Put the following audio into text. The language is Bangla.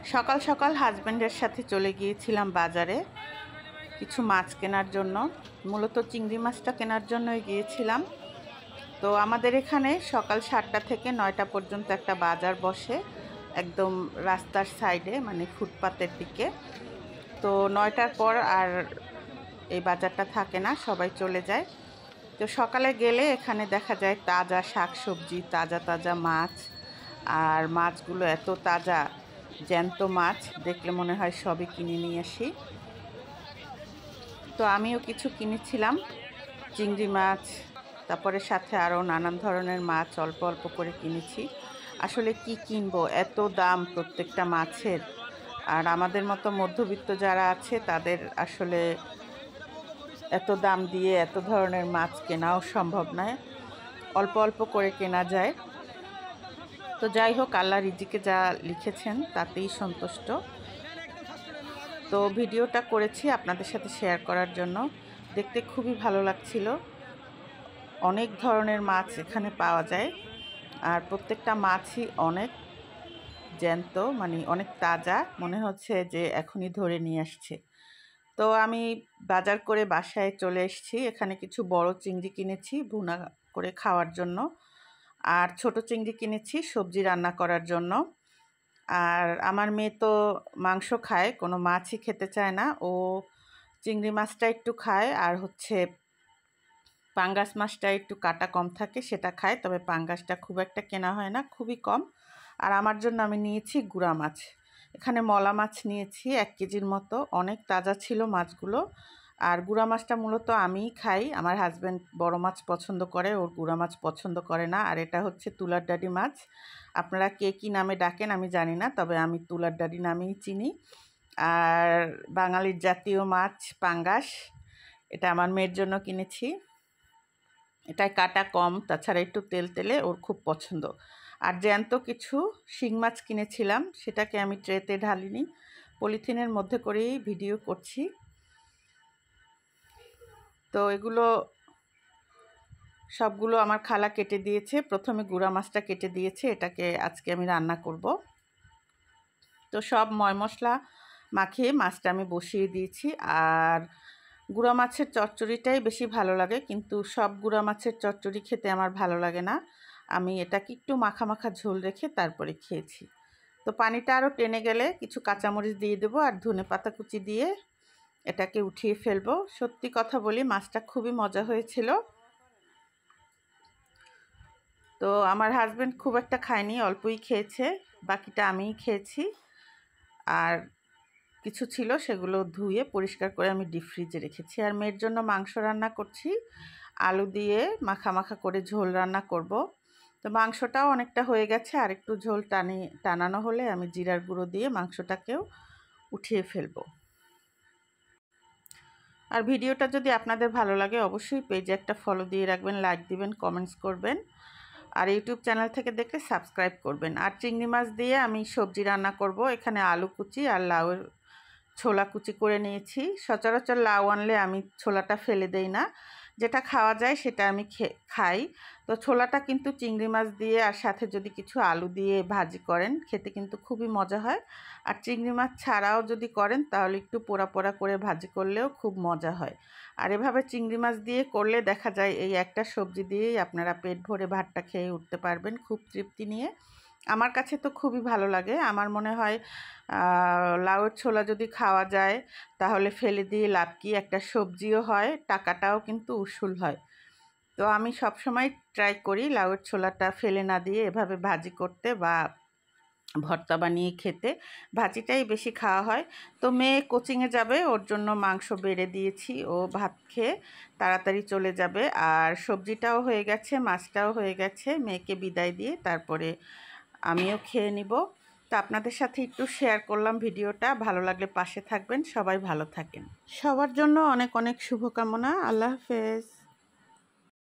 সকাল সকাল হাজব্যান্ডের সাথে চলে গিয়েছিলাম বাজারে কিছু মাছ কেনার জন্য। মূলত চিংড়ি মাছটা কেনার জন্যই গিয়েছিলাম। তো আমাদের এখানে সকাল 7টা থেকে 9টা পর্যন্ত একটা বাজার বসে, একদম রাস্তার সাইডে, মানে ফুটপাতের দিকে। তো 9টার পর আর এই বাজারটা থাকে না, সবাই চলে যায়। তো সকালে গেলে এখানে দেখা যায় তাজা শাকসবজি, তাজা তাজা মাছ। আর মাছগুলো এত তাজা, জ্যান্ত মাছ, দেখলে মনে হয় সবই কিনে নিয়ে আসি। তো আমিও কিছু কিনেছিলাম, চিংড়ি মাছ, তারপরে সাথে আরও নানান ধরনের মাছ অল্প অল্প করে কিনেছি। আসলে কি কিনবো, এত দাম প্রত্যেকটা মাছের। আর আমাদের মতো মধ্যবিত্ত যারা আছে তাদের আসলে এত দাম দিয়ে এত ধরনের মাছ কেনাও সম্ভব নয়, অল্প অল্প করে কেনা যায়। তো যাই হোক, আল্লাহ রিজিকে যা লিখেছেন তাতেই সন্তুষ্ট। তো ভিডিওটা করেছি আপনাদের সাথে শেয়ার করার জন্য। দেখতে খুবই ভালো লাগছিল। অনেক ধরনের মাছ এখানে পাওয়া যায়, আর প্রত্যেকটা মাছই অনেক জ্যান্ত, মানে অনেক তাজা, মনে হচ্ছে যে এখনই ধরে নিয়ে আসছে। তো আমি বাজার করে বাসায় চলে এসেছি। এখানে কিছু বড় চিংড়ি কিনেছি ভুনা করে খাওয়ার জন্য, আর ছোট চিংড়ি কিনেছি সবজি রান্না করার জন্য। আর আমার মেয়ে তো মাংস খায়, কোনো মাছই খেতে চায় না। ও চিংড়ি মাছটা একটু খায়, আর হচ্ছে পাঙ্গাস মাছটা একটু কাটা কম থাকে সেটা খায়, তবে পাঙ্গাসটা খুব একটা কেনা হয় না, খুবই কম। আর আমার জন্য আমি নিয়েছি গুড়া মাছ। এখানে মলা মাছ নিয়েছি 1 কেজির মতো, অনেক তাজা ছিল মাছগুলো। আর গুড়া মাছটা মূলত আমিই খাই, আমার হাজব্যান্ড বড় মাছ পছন্দ করে, ওর গুড়া মাছ পছন্দ করে না। আর এটা হচ্ছে তুলার ডাঁটি মাছ। আপনারা কে কী নামে ডাকেন আমি জানি না, তবে আমি তুলার ডাঁটি নামেই চিনি। আর বাঙালির জাতীয় মাছ পাঙ্গাস, এটা আমার মেয়ের জন্য কিনেছি। এটায় কাটা কম, তাছাড়া একটু তেল তেলে, ওর খুব পছন্দ। আর জ্যান্ত কিছু শিং মাছ কিনেছিলাম, সেটাকে আমি ট্রেতে ঢালিনি, পলিথিনের মধ্যে করেই ভিডিও করছি। তো এগুলো সবগুলো আমার খালা কেটে দিয়েছে। প্রথমে গুঁড়া মাছটা কেটে দিয়েছে, এটাকে আজকে আমি রান্না করব। তো সব ময় মশলা মাখিয়ে মাছটা আমি বসিয়ে দিয়েছি। আর গুঁড়া মাছের চচ্চড়িটাই বেশি ভালো লাগে, কিন্তু সব গুঁড়া মাছের চচ্চড়ি খেতে আমার ভালো লাগে না। আমি এটাকে একটু মাখা মাখা ঝোল রেখে তারপরে খেয়েছি। তো পানিটা আরও টেনে গেলে কিছু কাঁচামরিচ দিয়ে দেবো, আর ধনেপাতা কুচি দিয়ে এটাকে উঠিয়ে ফেলবো। সত্যি কথা বলি, মাছটা খুবই মজা হয়েছিল। তো আমার হাজব্যান্ড খুব একটা খায়নি, অল্পই খেয়েছে, বাকিটা আমিই খেয়েছি। আর কিছু ছিল সেগুলো ধুয়ে পরিষ্কার করে আমি ডিপ ফ্রিজে রেখেছি। আর মেয়ের জন্য মাংস রান্না করছি, আলু দিয়ে মাখা মাখা করে ঝোল রান্না করব। তো মাংসটাও অনেকটা হয়ে গেছে, আর একটু ঝোল টানানো হলে আমি জিরার গুঁড়ো দিয়ে মাংসটাকেও উঠিয়ে ফেলবো। আর ভিডিওটা যদি আপনাদের ভালো লাগে অবশ্যই পেজে একটা ফলো দিয়ে রাখবেন, লাইক দিবেন, কমেন্টস করবেন। আর ইউটিউব চ্যানেল থেকে দেখলে সাবস্ক্রাইব করবেন। আর চিংড়ি মাছ দিয়ে আমি সবজি রান্না করব। এখানে আলু কুচি আর লাউয়ের ছোলা কুচি করে নিয়েছি। সচরাচর লাউ আনলে আমি ছোলাটা ফেলে দেই না, যেটা খাওয়া যায় সেটা আমি খাই। তো ছোলাটা কিন্তু চিংড়ি মাছ দিয়ে আর সাথে যদি কিছু আলু দিয়ে ভাজি করেন, খেতে কিন্তু খুবই মজা হয়। আর চিংড়ি মাছ ছাড়াও যদি করেন তাহলে একটু পোড়া পোড়া করে ভাজি করলেও খুব মজা হয়। আর এভাবে চিংড়ি মাছ দিয়ে করলে দেখা যায় এই একটা সবজি দিয়েই আপনারা পেট ভরে ভাতটা খেয়ে উঠতে পারবেন খুব তৃপ্তি নিয়ে। আমার কাছে তো খুবই ভালো লাগে। আমার মনে হয় লাউয়ের ছোলা যদি খাওয়া যায় তাহলে ফেলে দিয়ে লাভ কি, একটা সবজিও হয়, টাকাটাও কিন্তু উসুল হয়। তো আমি সবসময় ট্রাই করি লাউয়ের ছোলাটা ফেলে না দিয়ে এভাবে ভাজি করতে বা ভর্তা বানিয়ে খেতে। ভাজিটাই বেশি খাওয়া হয়। তো মেয়ে কোচিংয়ে যাবে, ওর জন্য মাংস বেড়ে দিয়েছি, ও ভাত খেয়ে তাড়াতাড়ি চলে যাবে। আর সবজিটাও হয়ে গেছে, মাছটাও হয়ে গেছে, মেয়েকে বিদায় দিয়ে তারপরে আমিও খেয়ে নিব। তো আপনাদের সাথে একটু শেয়ার করলাম ভিডিওটা, ভালো লাগলে পাশে থাকবেন। সবাই ভালো থাকেন, সবার জন্য অনেক অনেক শুভকামনা। আল্লাহ হাফেজ।